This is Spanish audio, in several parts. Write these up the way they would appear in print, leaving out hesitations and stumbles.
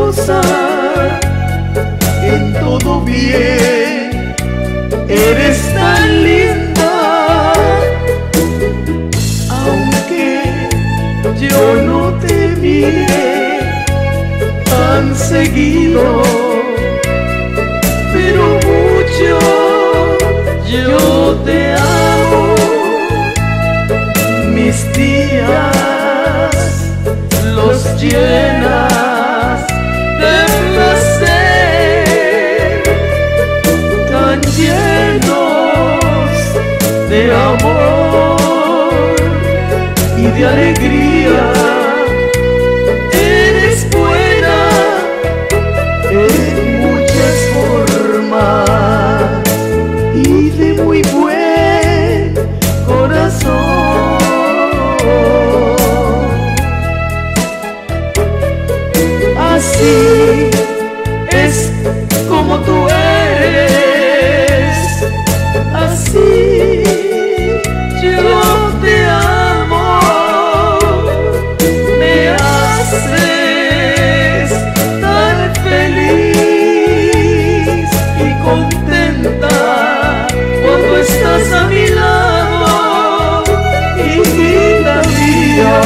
generosa, en todo bien, eres tan linda. Aunque yo no te mire tan seguido, pero mucho yo te amo. Mis días los llenas de placer, tan llenos de amor y de alegría. Eres buena en muchas formas y de muy buen corazón. Así es como tú eres, así yo te amo. Me haces tan feliz y contenta cuando estás a mi lado, hijita mía.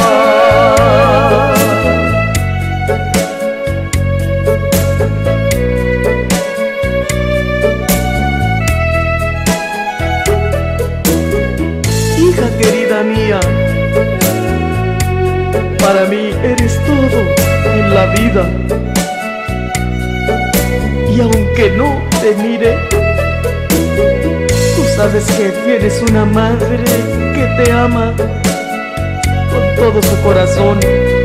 Hija querida mía, para mí eres todo en la vida. Y aunque no te mire, tú sabes que tienes una madre que te ama con todo su corazón.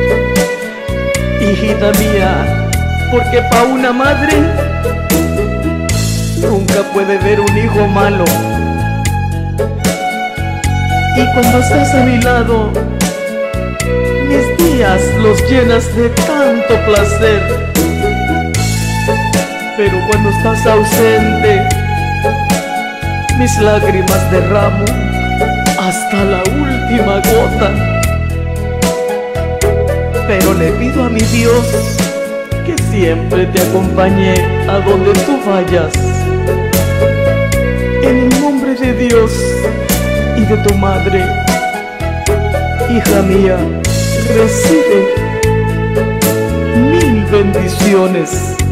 Hijita mía, porque pa' una madre nunca puede ver un hijo malo. Y cuando estás a mi lado, mis días los llenas de tanto placer. Pero cuando estás ausente, mis lágrimas derramo hasta la última gota. Pero le pido a mi Dios que siempre te acompañe a donde tú vayas. En el nombre de Dios y de tu madre, hija mía, recibe 1000 bendiciones.